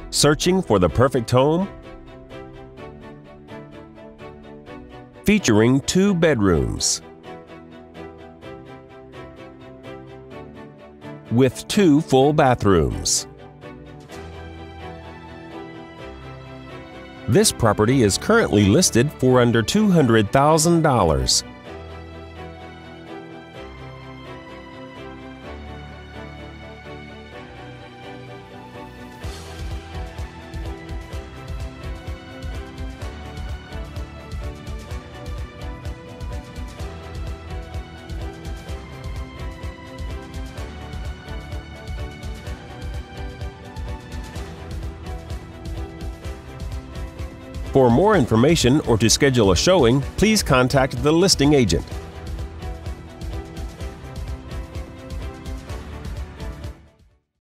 Searching for the perfect home? Featuring 2 bedrooms with 2 full bathrooms. This property is currently listed for under $200,000. For more information or to schedule a showing, please contact the listing agent.